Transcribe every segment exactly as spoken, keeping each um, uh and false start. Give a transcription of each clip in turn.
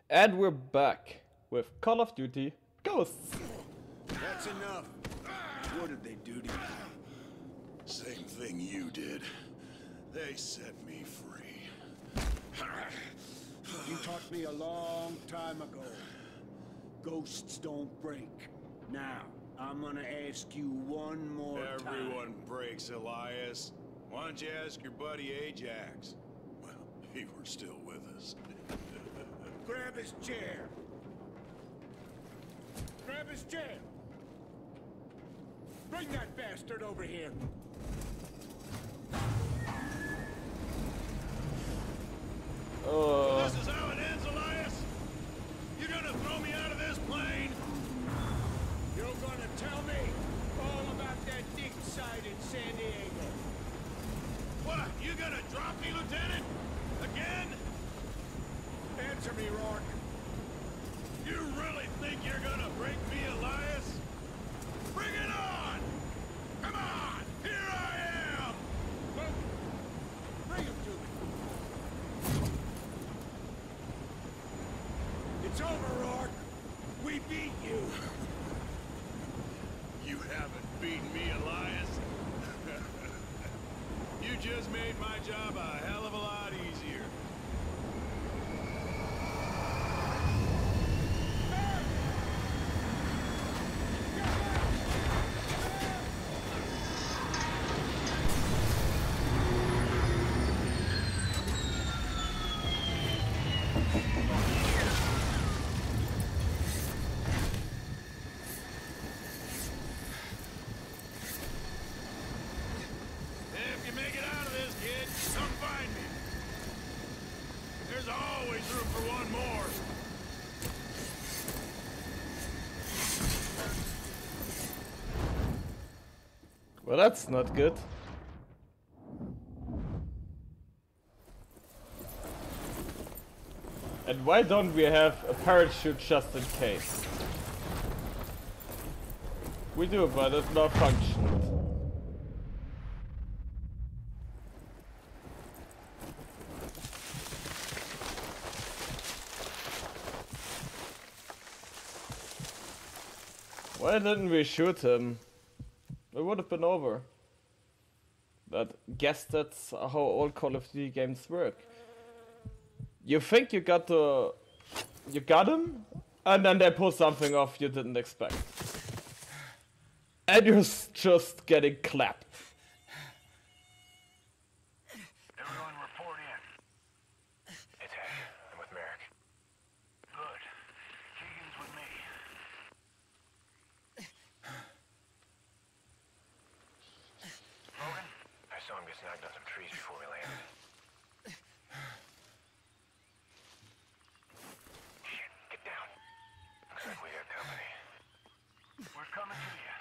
And we're back with Call of Duty Ghosts. That's enough. What did they do to you? Same thing you did. They set me free. You taught me a long time ago. Ghosts don't break. Now, I'm gonna ask you one more time. Everyone breaks, Elias. Why don't you ask your buddy Ajax? Well, he were still with us. Grab his chair. Grab his chair. Bring that bastard over here. Uh, This is how it ends, Elias? You gonna throw me out of this plane? You're gonna tell me all about that dig site in San Diego. What? You gonna drop me, Lieutenant? Again? Answer me, Rourke. You really think you're gonna break me, Elias? Bring it on! Come on! Here I am! Look, bring him to me. It's over, Rourke. We beat you. You haven't beaten me, Elias. You just made my job a hell of a lot easier. If you make it out of this, kid, come find me. There's always room for one more. well, that's not good. And why don't we have a parachute just in case? We do, but it's not functioned. Why didn't we shoot him? It would have been over. But guess that's how all Call of Duty games work. You think you got the... You got him? And then they pull something off you didn't expect. And you're s- just getting clapped. Everyone report in. It's Heck. I'm with Merrick. Good. Keegan's with me. Logan? I saw him get snagged on some trees before we landed. Shit, get down. Looks like we got company. We're coming to you.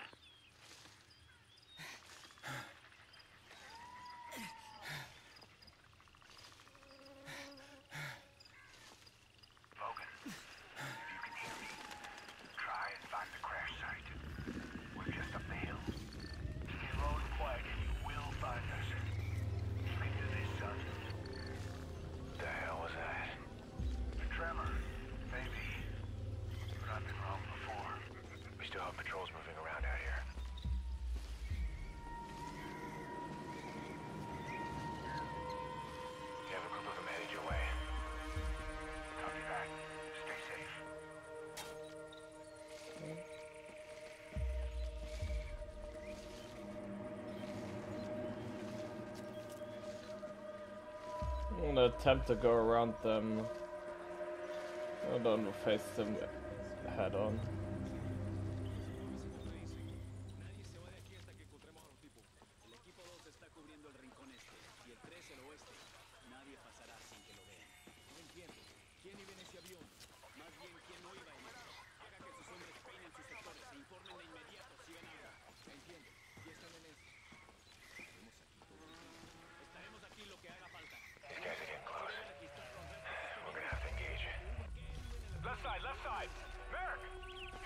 Logan, if you can hear me, try and find the crash site. We're just up the hill. Stay low and quiet and you will find us. Sleep to this, son. The hell was that? A tremor, maybe. But I've been wrong before. We still have patrols moving around out here. You have a group of them headed your way. Copy that. Stay safe. I'm gonna attempt to go around them. I don't face them head on. Nadie se va de aquí hasta que encontremos a los tipos. El equipo dos está cubriendo el rincón este y el tres el oeste. Nadie pasará sin que lo vean. No entiendo. ¿Quién iba en ese avión? Más bien, ¿quién no iba en él? Haga que sus hombres peinen sus sectores e informen de inmediato si ven algo. Entiendo. ¿Y están en eso? Estaremos aquí todo el tiempo. Estaremos aquí lo que haga falta. These guys are getting close. We're gonna have to engage. Left side, left side! Merrick!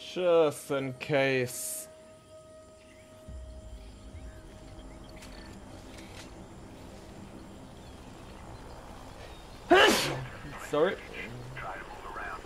Just in case. Sorry. Try to move around.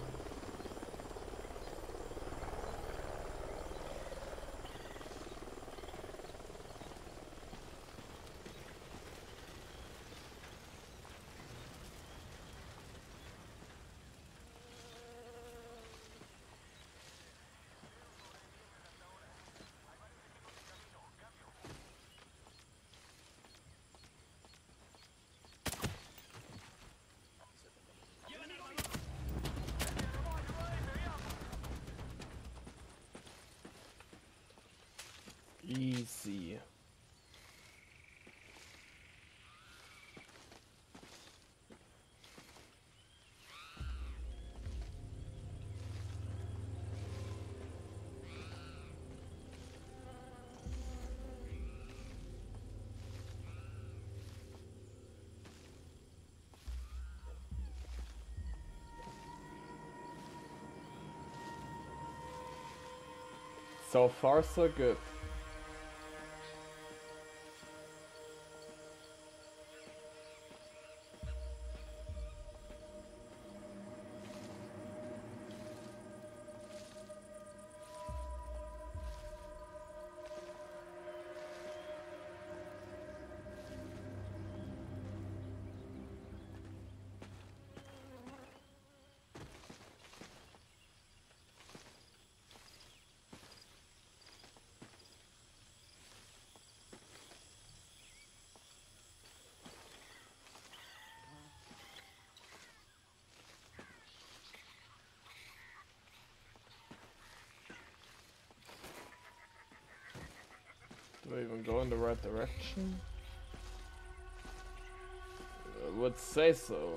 Easy. So far, so good. Do I even go in the right direction? I would say so.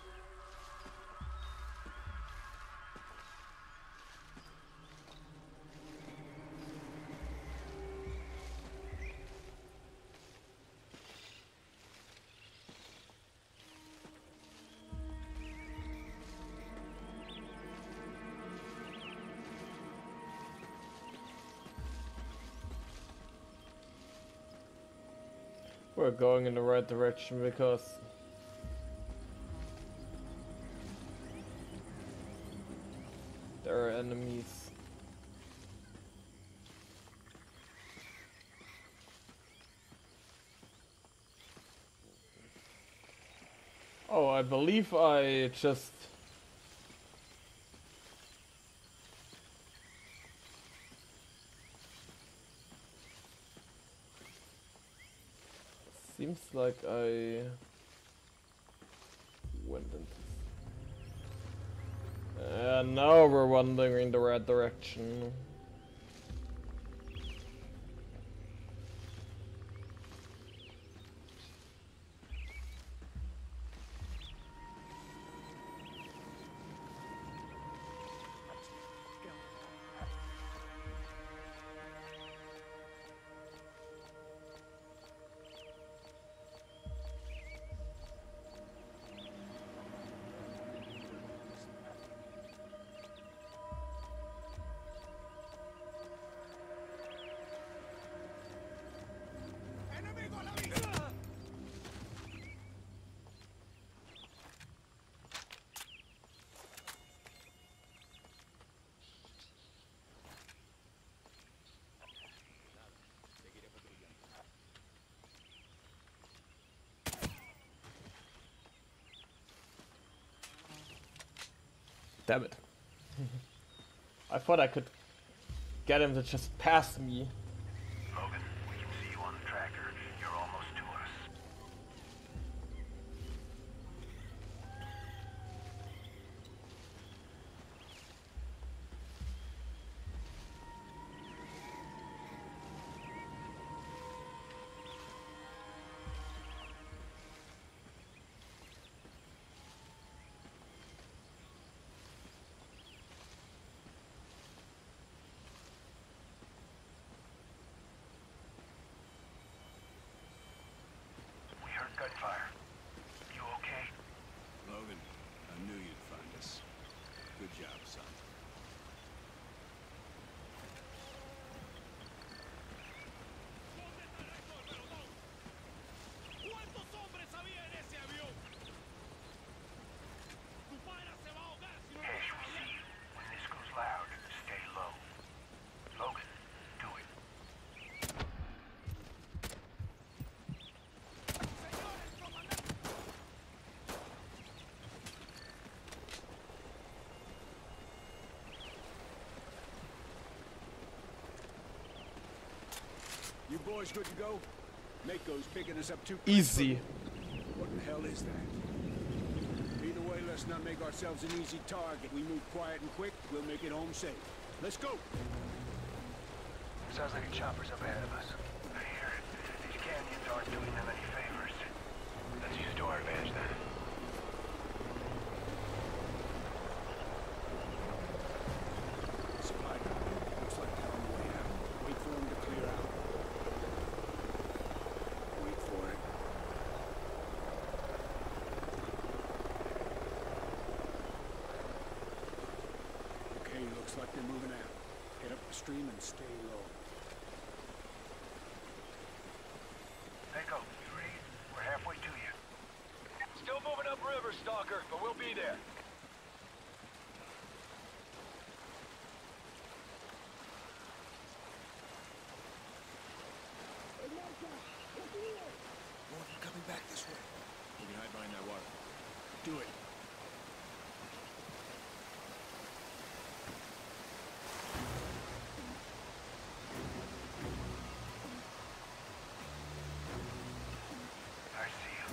We're going in the right direction because there are enemies. Oh, I believe I just seems like I went into. And now we're wandering in the right direction. Damn it. I thought I could get him to just pass me. Logan, we can see you on the tracker. You're almost to us. boys good to go? Mako's picking us up too quick. Easy. What the hell is that? Either way, let's not make ourselves an easy target. We move quiet and quick, we'll make it home safe. Let's go! Sounds like a chopper's up ahead of us. I hear it. These canyons aren't doing them any favors. Let's use it to our advantage then. Supply drop. Looks like they're on the way out. Wait for them to clear out. Wait for it. Okay, looks like they're moving out. Head up the stream and stay low. Mako, you ready? We're halfway to you. Still moving upriver, Stalker, but we'll be there. Morgan coming back this way. Maybe hide behind that water. Do it. I see him.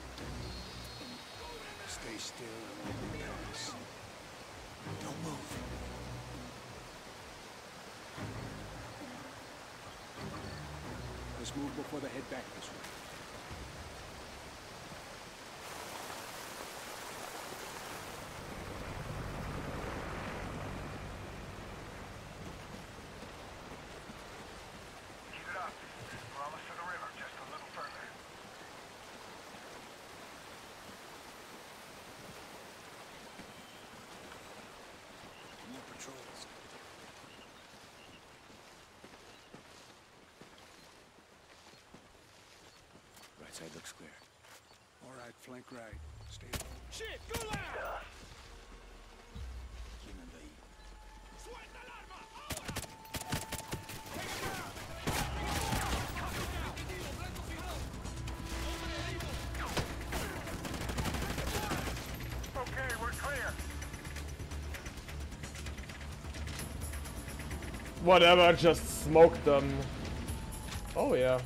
Stay still and let me pass. Don't move. Let's move before they head back this way. Keep it up. We're almost to the river, just a little further. More patrols. Right side looks clear. All right, flank right. Stay low. Shit, Gulag! Keep in the lead. Suelta el arma, ahora! Take him down! Okay, we're clear. Whatever, just smoke them. Oh yeah.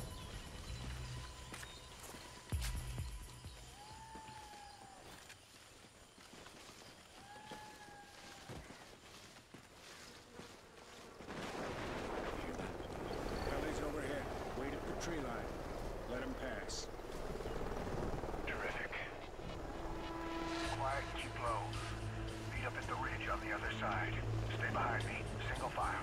Belly's overhead. Wait at the tree line. Let them pass. Terrific. Quiet, keep low. Meet up at the ridge on the other side. Stay behind me. Single file.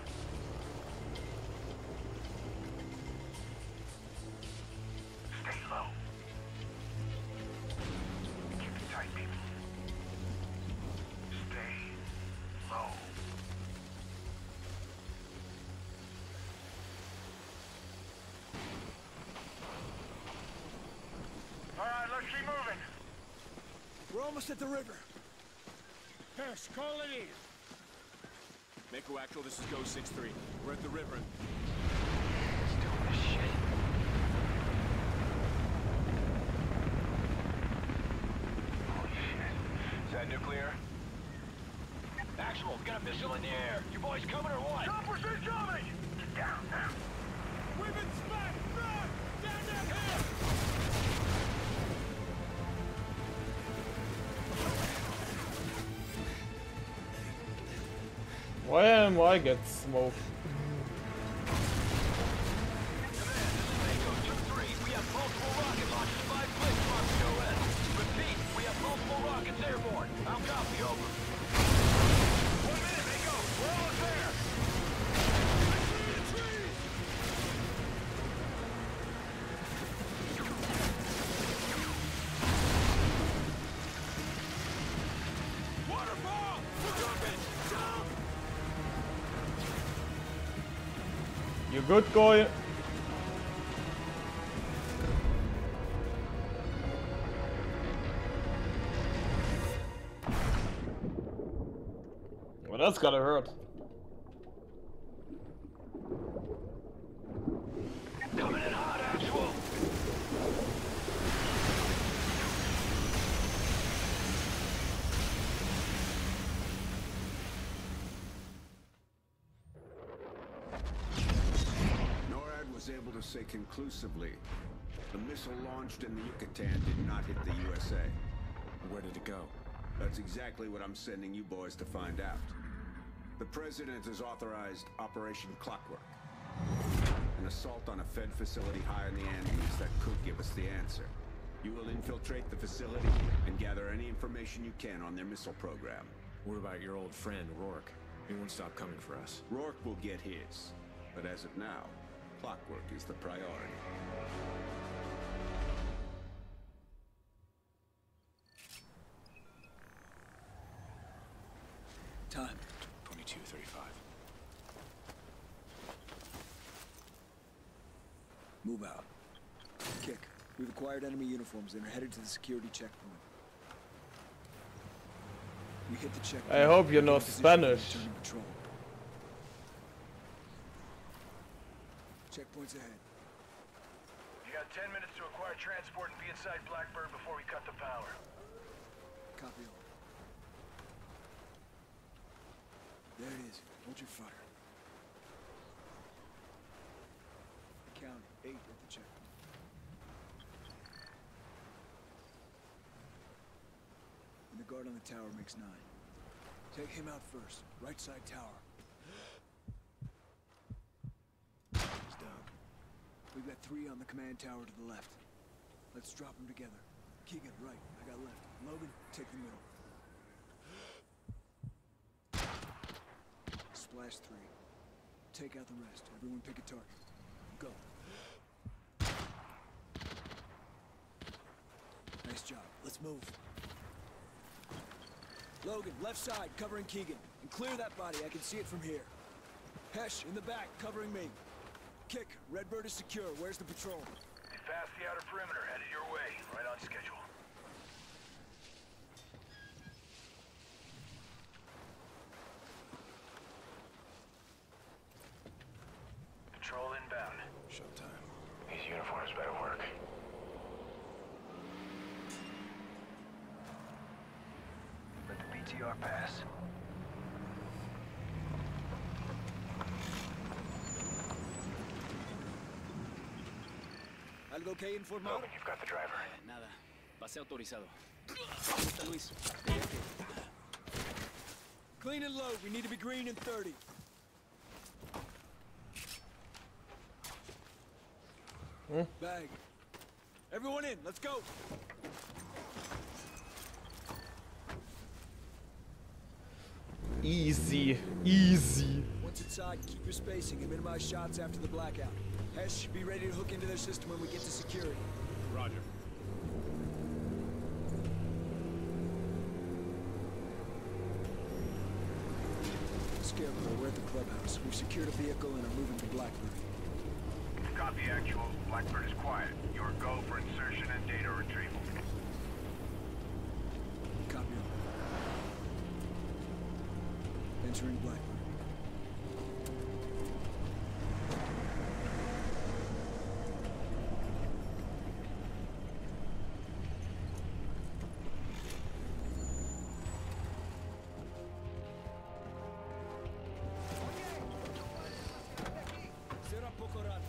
Stay low. Keep it tight, people. Stay low. All right, let's keep moving. We're almost at the river. Harris, call it in. Mako Actual, this is Go six three. We're at the river and... Still this shit. Holy shit. Is that nuclear? Actual, got a missile in the air. You boys coming or what? Choppers incoming! Get down now. We've been smacked! Run! Down, down, down! Why am I get smoked? Mako two three, we have multiple rocket launches five clicks from the O S. Repeat, we have multiple rockets airborne. I'll copy, over. One minute, Mako. We're almost there. Waterfall! We're jumping! Jump! You good, Goy? Well, that's gotta hurt. Coming in hot, Actual. NORAD was able to to say conclusively. The missile launched in the Yucatan did not hit the U S A. Where did it go? That's exactly what I'm sending you boys to find out. The President has authorized Operation Clockwork. An assault on a Fed facility high in the Andes that could give us the answer. You will infiltrate the facility and gather any information you can on their missile program. What about your old friend, Rourke? He won't stop coming for us. Rourke will get his. But as of now, Clockwork is the priority. Time. twenty-two thirty-five. Move out. Kick. We've acquired enemy uniforms and are headed to the security checkpoint. We hit the checkpoint. I hope you know Get in position for Spanish. returning patrol. Checkpoints ahead. You got ten minutes to acquire transport and be inside Blackbird before we cut the power. Copy all. There it is. Hold your fire. Count eight at the checkpoint. And the guard on the tower makes nine. Take him out first. Right side tower. He's down. We've got three on the command tower to the left. Let's drop them together. Keegan, right. I got left. Logan, take the middle. Splash three. Take out the rest. Everyone pick a target. Go. Nice job. Let's move. Logan, left side, covering Keegan. And clear that body. I can see it from here. Hesh, in the back, covering me. Kick, Redbird is secure. Where's the patrol? They passed the outer perimeter, headed your way. Right on schedule. Patrol inbound. Showtime. These uniforms better work. Let the B T R pass. ¿Algo que informar? Logan, you've got the driver. Nada. Pase autorizado. ¿Dónde está Luis? Clean and load. We need to be green in thirty. Hmm? Bag. Everyone in. Let's go. Easy, easy. Once inside, keep your spacing and minimize shots after the blackout. Hesh, be ready to hook into their system when we get to security. Roger. Scarecrow, we're at the clubhouse. We've secured a vehicle and are moving to Blackbird. Copy actual. Blackbird is quiet. Your go for insertion and data retrieval. Copy all. Entering Blackbird. Será poco rato.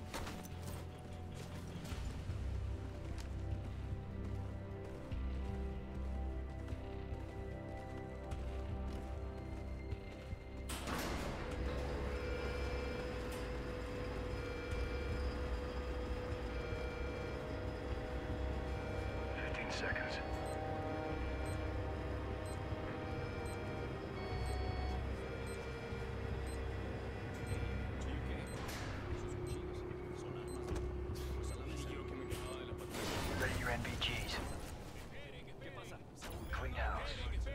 Fifteen seconds. Ready your N V Gs. Clean house.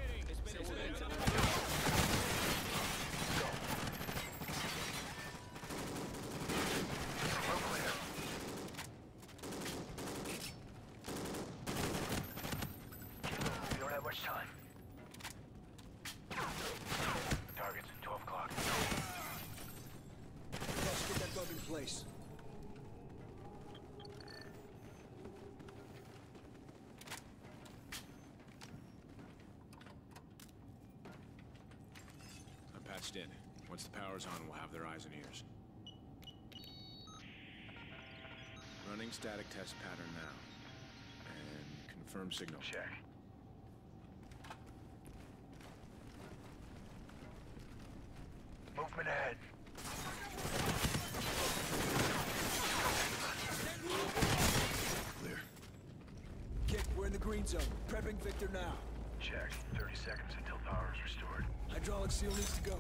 Go. Real clear. We don't have much time. Targets, twelve o'clock. Let's get that bug in place. I'm patched in. Once the power's on, we'll have their eyes and ears. Running static test pattern now. And confirm signal. Check. Movement ahead. Clear. Kick, we're in the green zone. Prepping Victor now. Check. thirty seconds until power is restored. Hydraulic seal needs to go.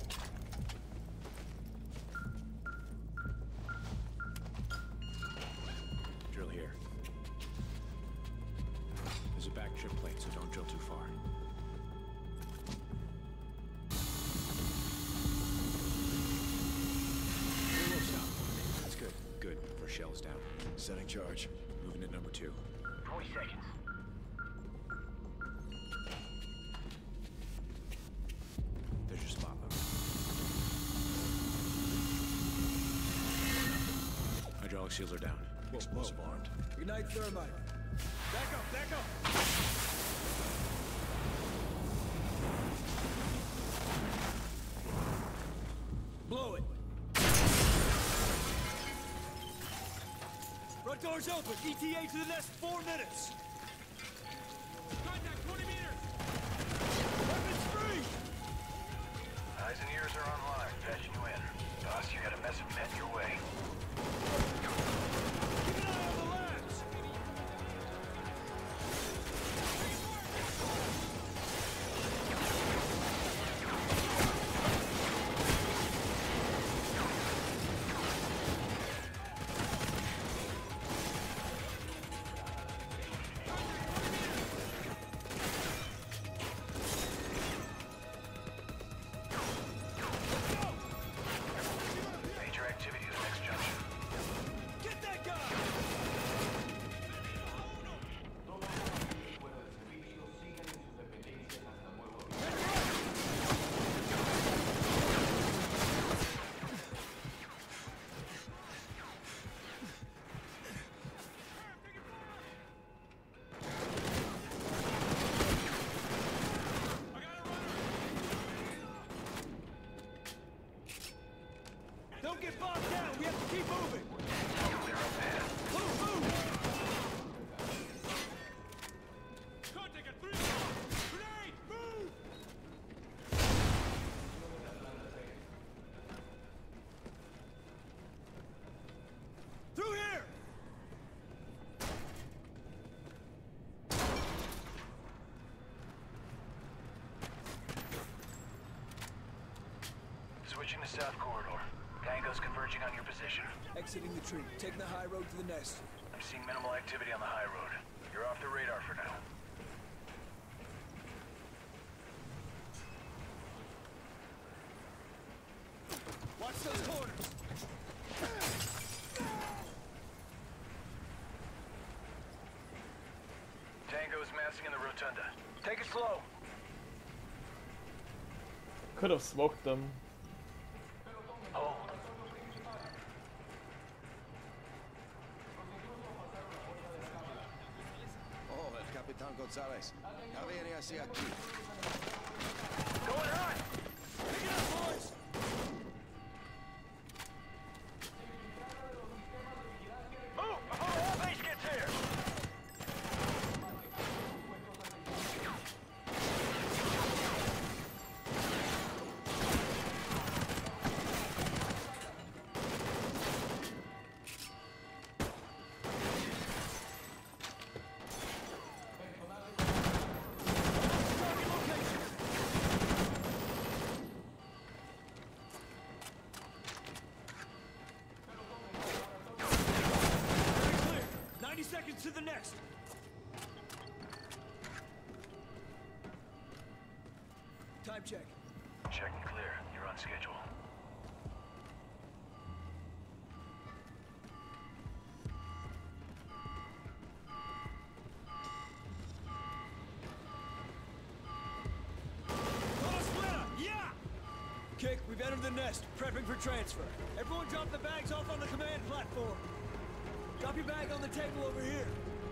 Drill here. There's a back trip plate, so don't drill too far. That's good. Good. First shell is down. Setting charge. Moving to number two. forty seconds. There's your spot load. Hydraulic seals are down. Explosive armed. Ignite thermite. Back up, back up! Blow it! Front door's open! E T A to the nest, four minutes! Contact, twenty meters! Weapons free! Eyes and ears are online. Patching you in. Boss, you got a mess of men your way. Keep an eye on the labs! Major activity at the next junction. Get that guy! Don't get bogged down! We have to keep moving! Clear up ahead. Move, move! Contact at three. Grenade! Move! Through here! Switching to south corridor. Tango's converging on your position. Exiting the tree, taking the high road to the nest. I'm seeing minimal activity on the high road. You're off the radar for now. Watch those corners! Tango is massing in the rotunda. Take it slow. Could have smoked them. Hold. Oh, el Capitán González. Ya viene hacia aquí. Going hot! Pick it up, boys! Move before all base gets here! ninety seconds to the next! Time check. Check and clear. You're on schedule. Yeah! Kick, we've entered the nest, prepping for transfer. Everyone drop the bags off on the command platform. Drop your bag on the table over here.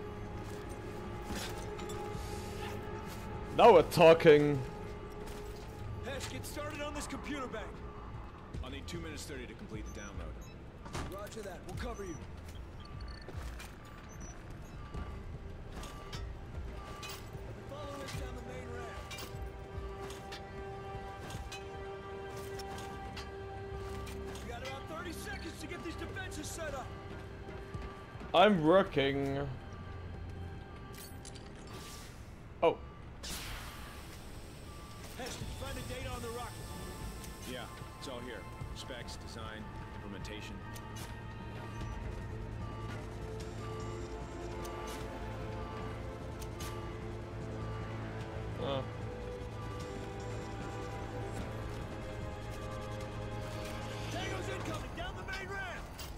Now we're talking. Hesh, get started on this computer bank. I'll need two minutes thirty to complete the download. Roger that, we'll cover you. to get these defenses set up. I'm working. Oh. Hess, did you find the data on the rocket? Yeah, it's all here. Specs, design, implementation. Uh. Tango's incoming, down the main ramp.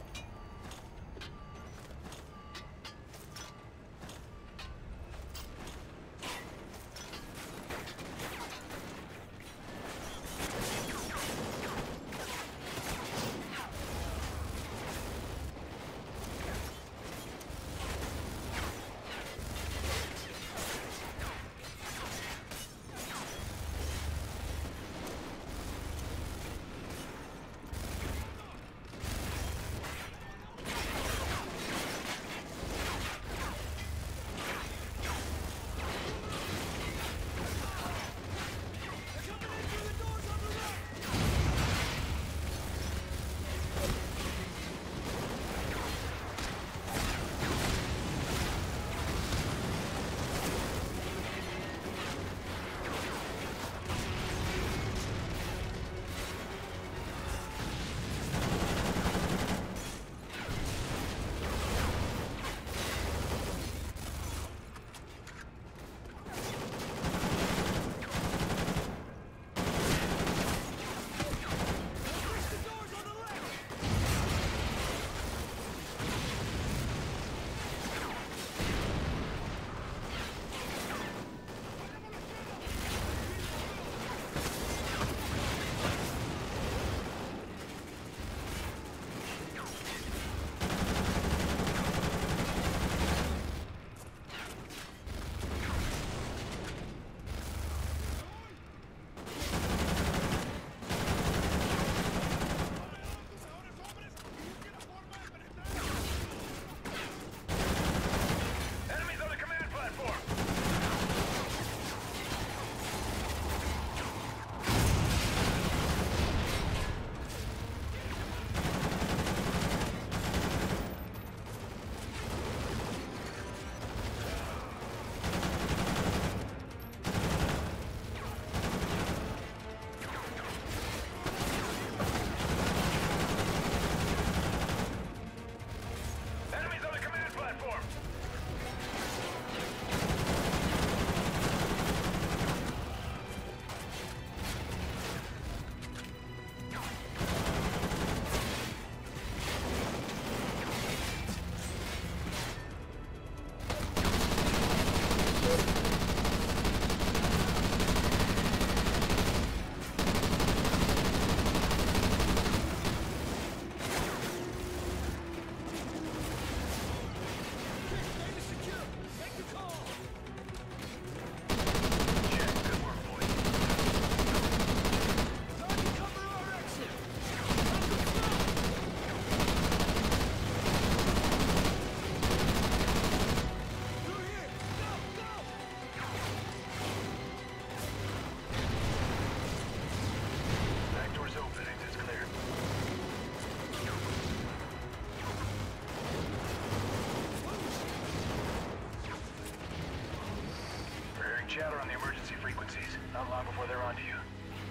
Chatter on the emergency frequencies. Not long before they're onto you.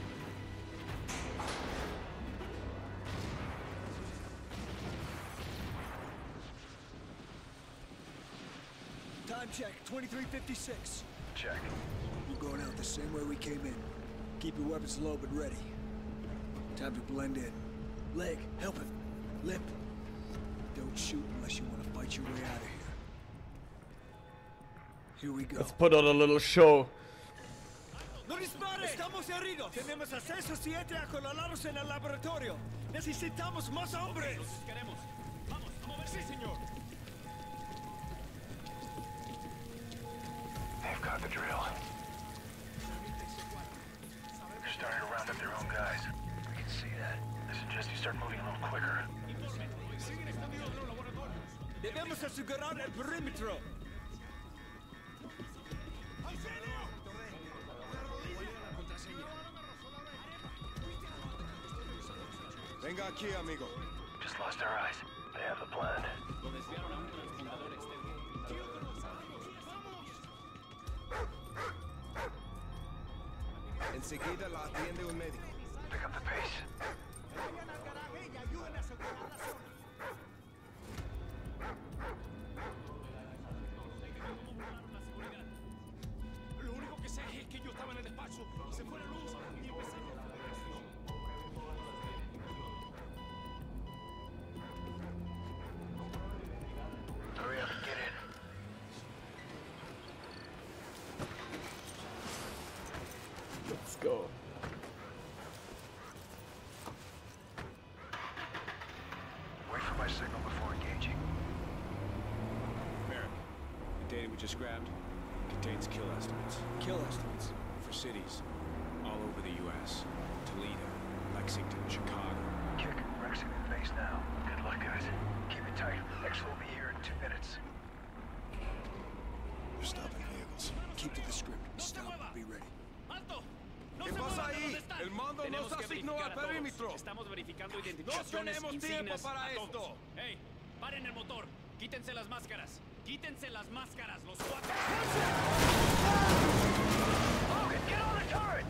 Time check, twenty-three fifty-six. Check. We're going out the same way we came in. Keep your weapons low but ready. Time to blend in. Leg, help him. Lip. Don't shoot unless you want to fight your way out of here. Here we go. Let's put on a little show. ¡No dispare! ¡Estamos heridos! Tenemos acceso siete acolalados en el laboratorio. Necesitamos más hombres. Los queremos. Vamos, a mover. Sí, señor. They've got the drill. They're starting to round up their own guys. I can see that. I suggest you start moving a little quicker. Debemos asegurar el perímetro. Venga aquí, amigo. Just lost our eyes. They have a plan. Lo desviaron a un transpondedor externo. Enseguida la atiende un médico. Pick up the pace. Lo único que sé es que yo estaba en el despacho y se fue la luz y empecé a... Hurry up and get in. Let's go. Wait for my signal before engaging. Merrick, the data we just grabbed contains kill estimates. Kill estimates. For cities all over the U S Toledo, Lexington, Chicago. Kick Rex in the face now. Good luck, guys. Keep it tight. X will be here in two minutes. They're stopping vehicles. Keep to the script. Stop. Be ready. ¡Alto! ¡No ¿Qué se pasa muevan de ahí? donde están! El mando Tenemos nos que asignó verificar al a todos. perímetro. Estamos verificando No identificaciones, tenemos tiempo insignias, para a todos. esto. ¡Ey! ¡Paren el motor! ¡Quítense las máscaras! ¡Quítense las máscaras, los cuatro! Logan, get on the turret!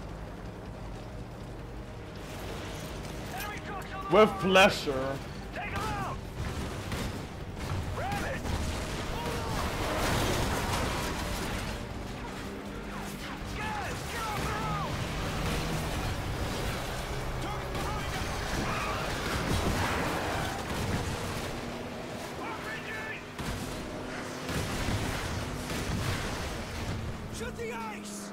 Enemy trucks on the With road! pleasure. Take them out! Ram it! Guys, get off the road! Shut the ice!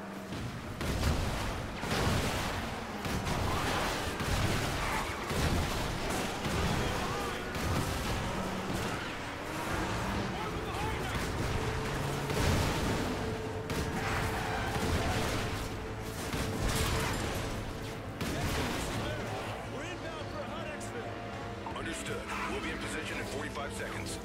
We're inbound for hot exfil. Understood. We'll be in position in forty-five seconds.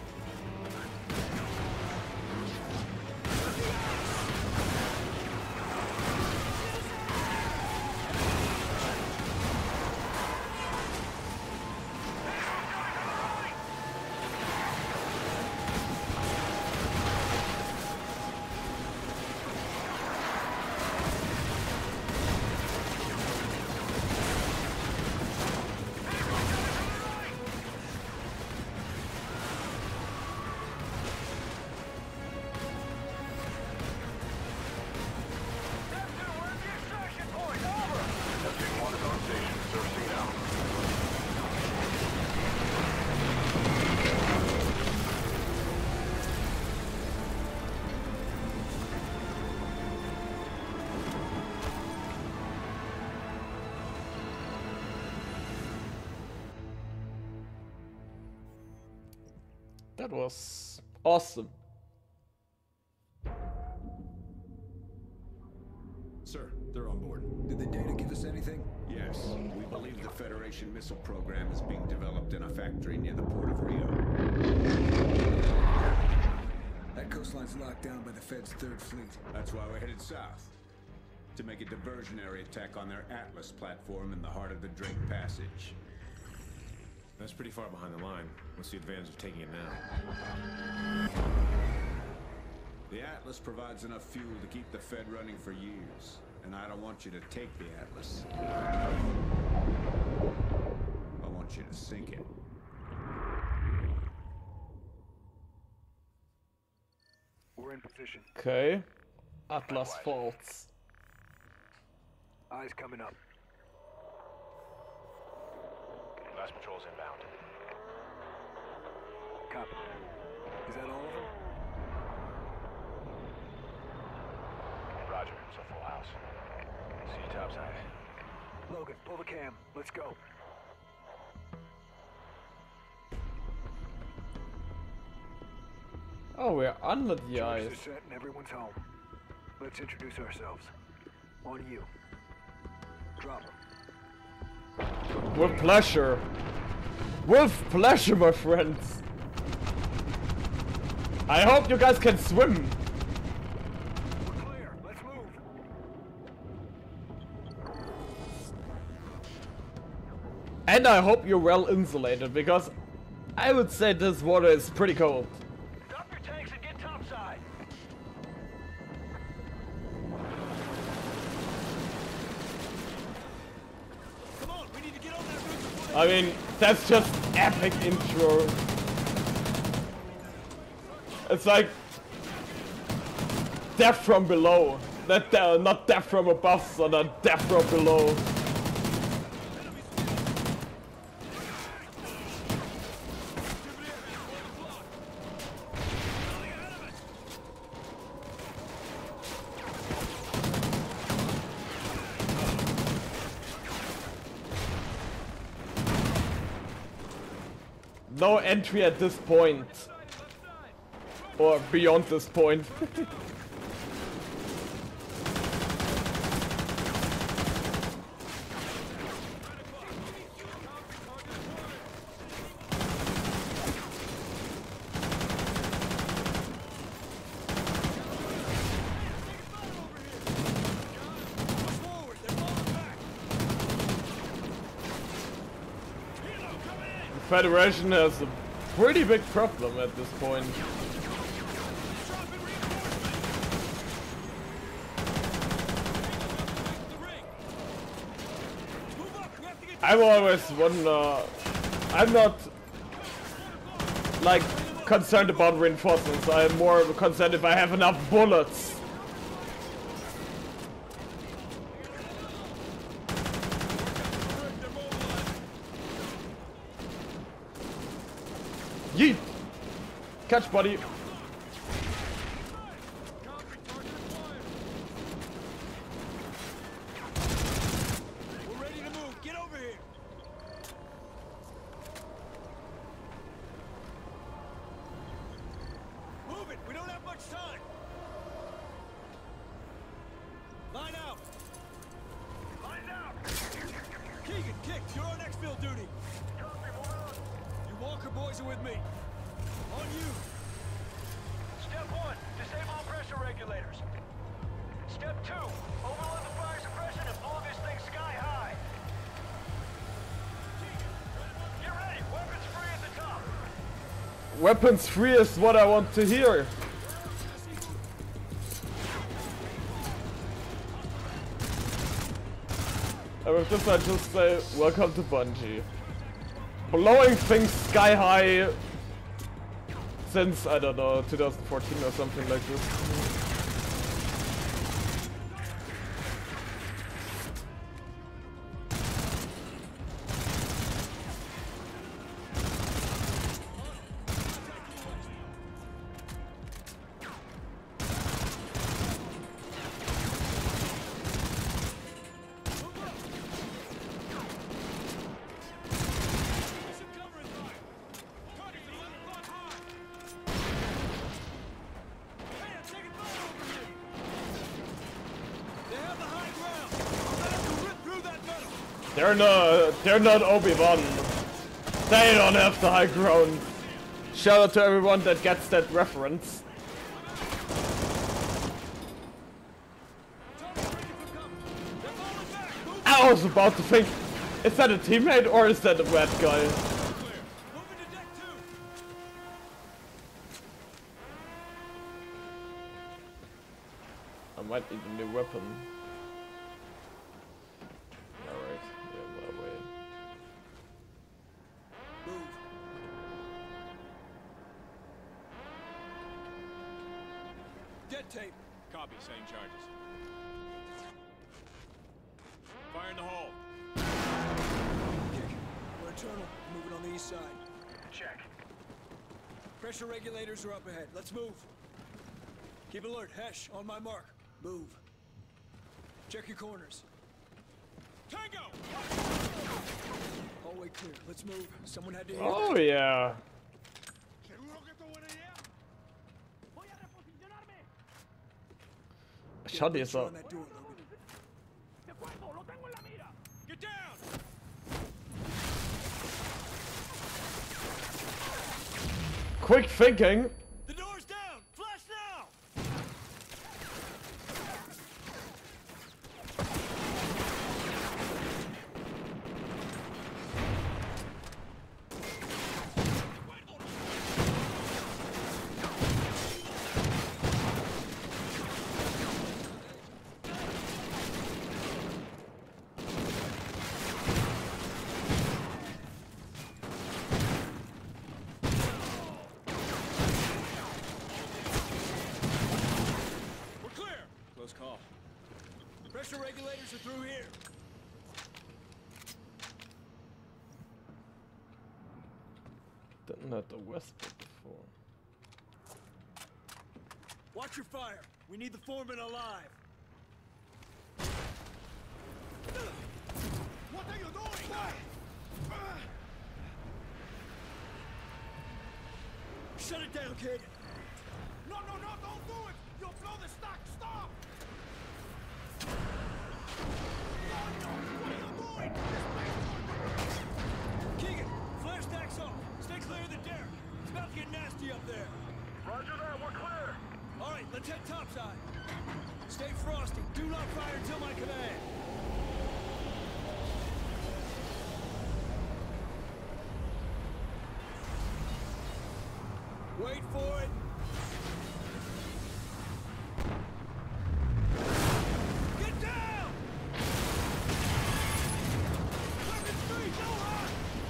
That was awesome. Sir, they're on board. Did the data give us anything? Yes, we believe the Federation missile program is being developed in a factory near the port of Rio. That coastline's locked down by the Fed's Third Fleet. That's why we're headed south. To make a diversionary attack on their Atlas platform in the heart of the Drake Passage. That's pretty far behind the line. What's the advantage of taking it now? The Atlas provides enough fuel to keep the Fed running for years. And I don't want you to take the Atlas. I want you to sink it. We're in position. Okay. Atlas faults. Eyes coming up. Last patrol's inbound. Copy. Is that all of them? Roger, it's a full house. See you topside. Logan, pull the cam. Let's go. Oh, we're under the Troops ice. are set and everyone's home. Let's introduce ourselves. On you. Drop 'em. With pleasure. With pleasure, my friends. I hope you guys can swim. We're clear. Let's move. And I hope you're well insulated, because I would say this water is pretty cold. Drop your tanks and get topside. Come on, we need to get on that roof before they... I mean, that's just epic intro. It's like death from below. Not, uh, not death from above, so not death from below. No entry at this point. Or beyond this point. Federation has a pretty big problem at this point. I've always wonder, I'm not like concerned about reinforcements, I'm more concerned if I have enough bullets. Yeet! Catch, buddy! We're ready to move. Get over here. Move it. We don't have much time. Line out. Line out. Keegan, kick. You're on exfil duty. You Walker boys are with me. On you. Step one, disable all pressure regulators. Step two, overload the fire suppression and blow this thing sky high. Get ready, weapons free at the top. Weapons free is what I want to hear. And with this I just say, welcome to Bungee. Blowing things sky high since, I don't know, two thousand fourteen or something like this. They're not, they're not Obi-Wan. They don't have the high ground. Shout out to everyone that gets that reference. I was about to think, is that a teammate or is that a bad guy? I might need a new weapon. Alright, yeah, well, wait. Move. Dead tape. Copy, setting charges. Fire in the hole. Kick. We're internal. Moving on the east side. Check. Pressure regulators are up ahead. Let's move. Keep alert. Hesh, on my mark. Move. Check your corners. Tango! Hallway clear. Let's move. Someone had to hear Oh that. yeah. ¿Seguro que esto es buena idea? Shot is Picture up. on that door, Logan. Get down! Quick thinking. The door's down! Flash now! pressure regulators are through here. Didn't have the whisper before. Watch your fire. We need the foreman alive. What are you doing? Shut it down, kid. No, no, no, don't do it! You'll blow the stock! Stop! No, no, what are you doing? This place- Keegan, flare stacks off. Stay clear of the derrick. It's about to get nasty up there. Roger that, we're clear. All right, let's head topside. Stay frosty. Do not fire until my command. Wait for it. Get down! Second Street, no hot!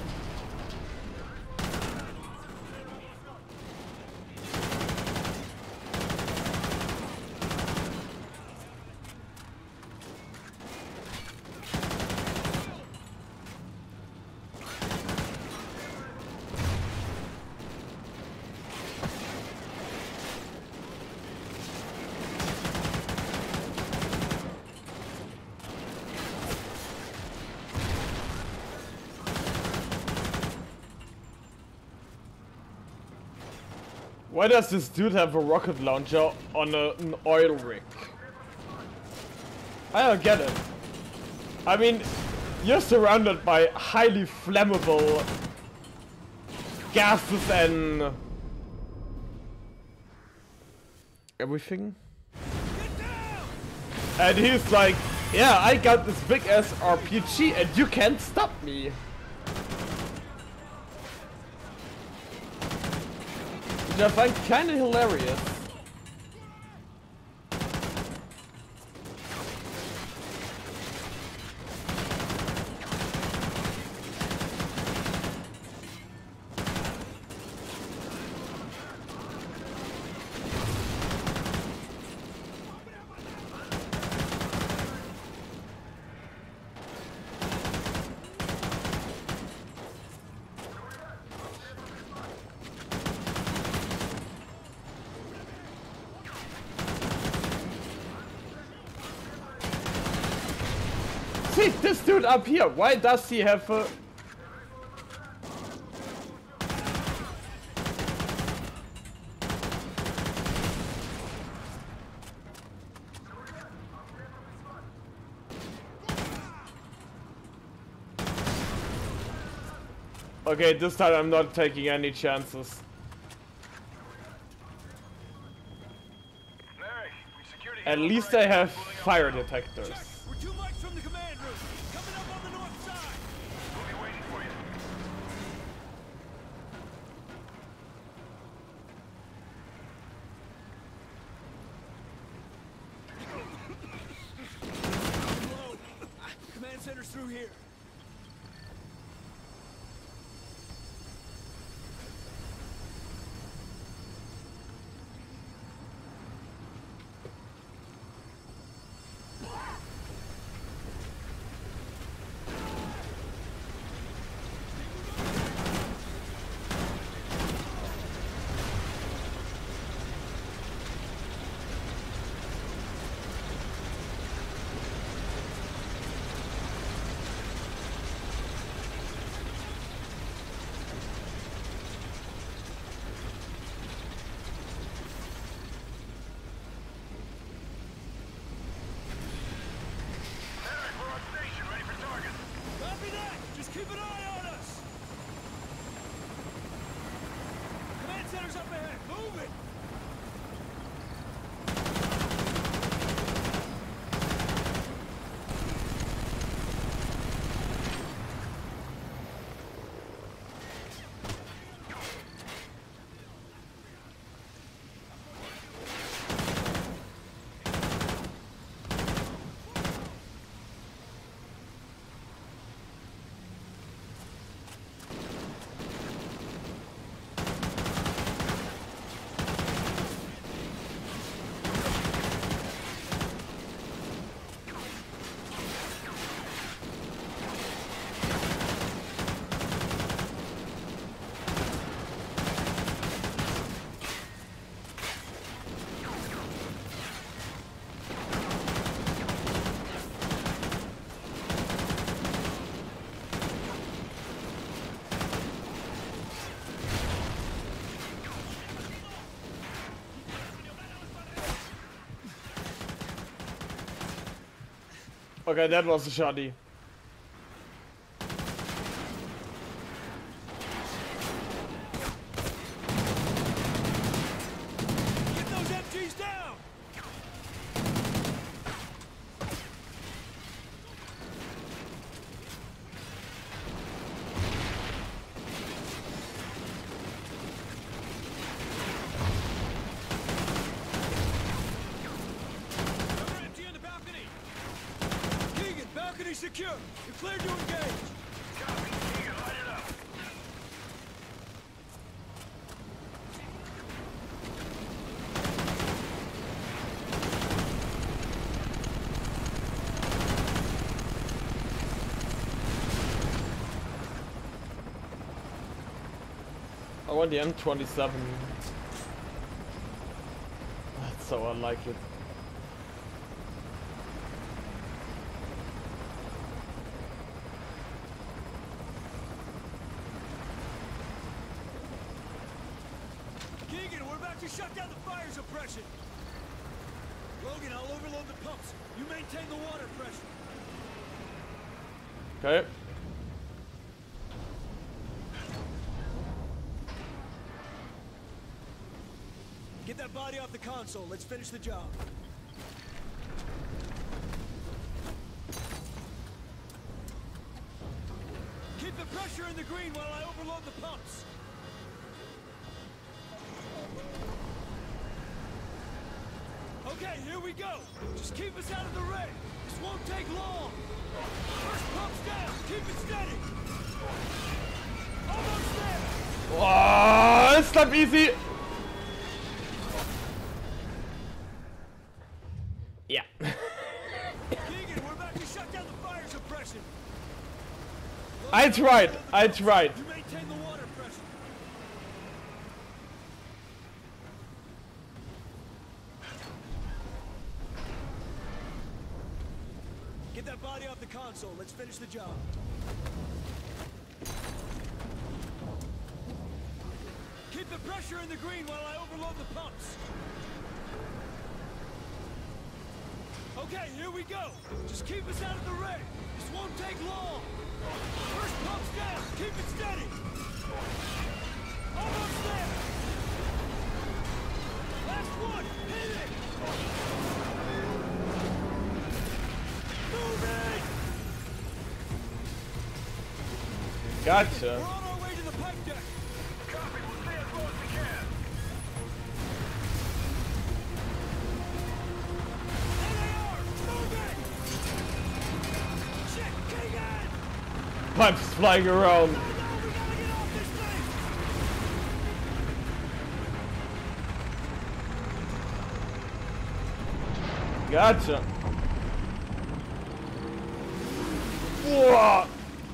Why does this dude have a rocket launcher on a, an oil rig? I don't get it. I mean, you're surrounded by highly flammable gases and everything. And he's like, yeah, I got this big ass R P G and you can't stop me. Which I find kinda hilarious. See, this dude up here, why does he have a... Okay, this time I'm not taking any chances. Mary, we secured a At heel least operation I have pulling up fire now. detectors. Check. We're two mics from the command room. Coming up on the north side. We'll be waiting for you. Low. Command center's through here. Copy that! Just keep an eye on us! Command center's up ahead! Move it! Okay, that was a shoddy. Get those M Gs down! Another M G on the balcony! Keegan, balcony secure! You're cleared to engage! Copy. Keegan, light it up. I want the M twenty-seven. That's so unlike it. Keegan, we're about to shut down the fire suppression! Logan, I'll overload the pumps. You maintain the water pressure. Okay. Get that body off the console. Let's finish the job. Keep the pressure in the green while I overload the pumps. Okay, here we go. Just keep us out of the ring. This won't take long. First pump's down. Keep it steady. Almost there. Oh, it's not easy. Yeah. Keegan, we're about to shut down the fire suppression. I tried. I tried. You maintain the water pressure. Get that body off the console. Let's finish the job. Keep the pressure in the green while I overload the pumps. Okay, here we go. Just keep us out of the ring. This won't take long. First pump's down. Keep it steady. Almost there. Last one. Hit it. Move it. Gotcha. We're on our way to the pipe deck. Copy. We'll stay as low as we can. There they are. Move it. Shit, Keegan. Pipes flying around. No, we gotta get off this thing. Gotcha. Whoa.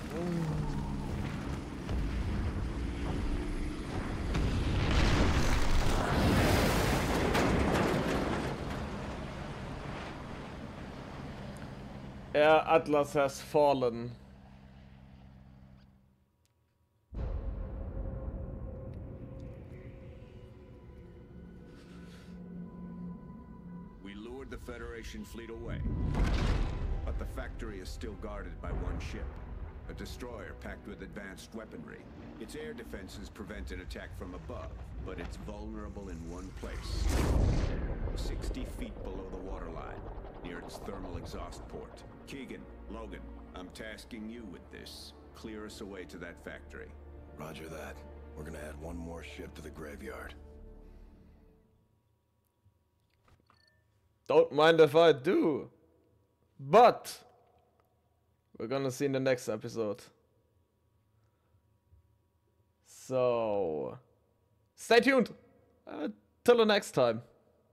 Yeah, Atlas has fallen. We lured the Federation fleet away. But the factory is still guarded by one ship. A destroyer packed with advanced weaponry. Its air defenses prevent an attack from above, but it's vulnerable in one place. sixty feet below the waterline, near its thermal exhaust port. Keegan, Logan, I'm tasking you with this. Clear us away to that factory. Roger that. We're gonna add one more ship to the graveyard. Don't mind if I do. But we're gonna see in the next episode. So stay tuned. Uh, till the next time.